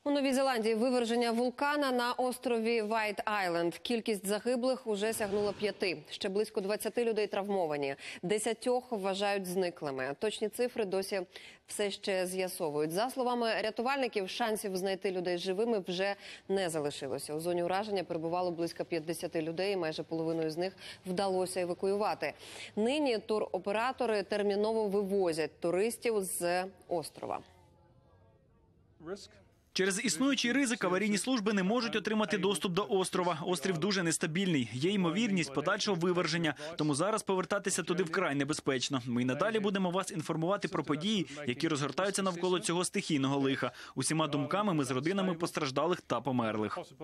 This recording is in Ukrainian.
У Новій Зеландії виверження вулкана на острові Вайт-Айленд. Кількість загиблих уже сягнула 5. Ще близько 20 людей травмовані. 10 вважають зниклими. Точні цифри досі все ще з'ясовують. За словами рятувальників, шансів знайти людей живими вже не залишилося. У зоні ураження перебувало близько 50 людей, і майже половину з них вдалося евакуювати. Нині туроператори терміново вивозять туристів з острова. Через існуючий ризик аварійні служби не можуть отримати доступ до острова. Острів дуже нестабільний. Є ймовірність подальшого виверження, тому зараз повертатися туди вкрай небезпечно. Ми й надалі будемо вас інформувати про події, які розгортаються навколо цього стихійного лиха. Усіма думками ми з родинами постраждалих та померлих.